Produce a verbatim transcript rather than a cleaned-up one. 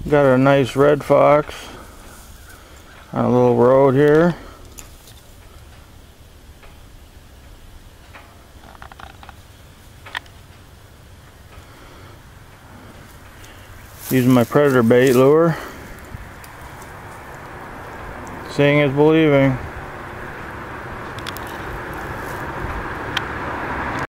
Got a nice red fox on a little road here. Using my predator bait lure. Seeing is believing.